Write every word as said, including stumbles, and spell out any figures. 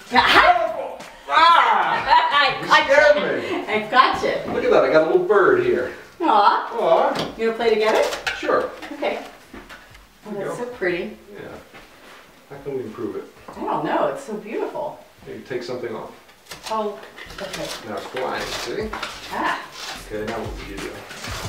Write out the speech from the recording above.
Ah! I scared gotcha. me. I gotcha. Look at that, I got a little bird here. Aw. Aw, You wanna play together? sure. Okay. Oh, There you that's go. so pretty. Yeah. How can we improve it? I don't know. It's so beautiful. Maybe take something off. Oh, okay. Now it's flying, see? Ah. Okay, now what do you do?